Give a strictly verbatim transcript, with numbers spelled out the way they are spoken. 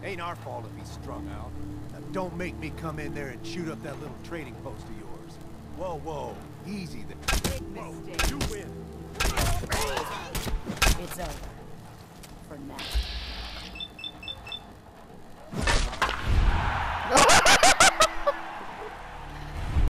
Ain't our fault if he's strung out. Now don't make me come in there and shoot up that little trading post of yours. Whoa, whoa, easy there. Big mistake. You win. It's over. For now.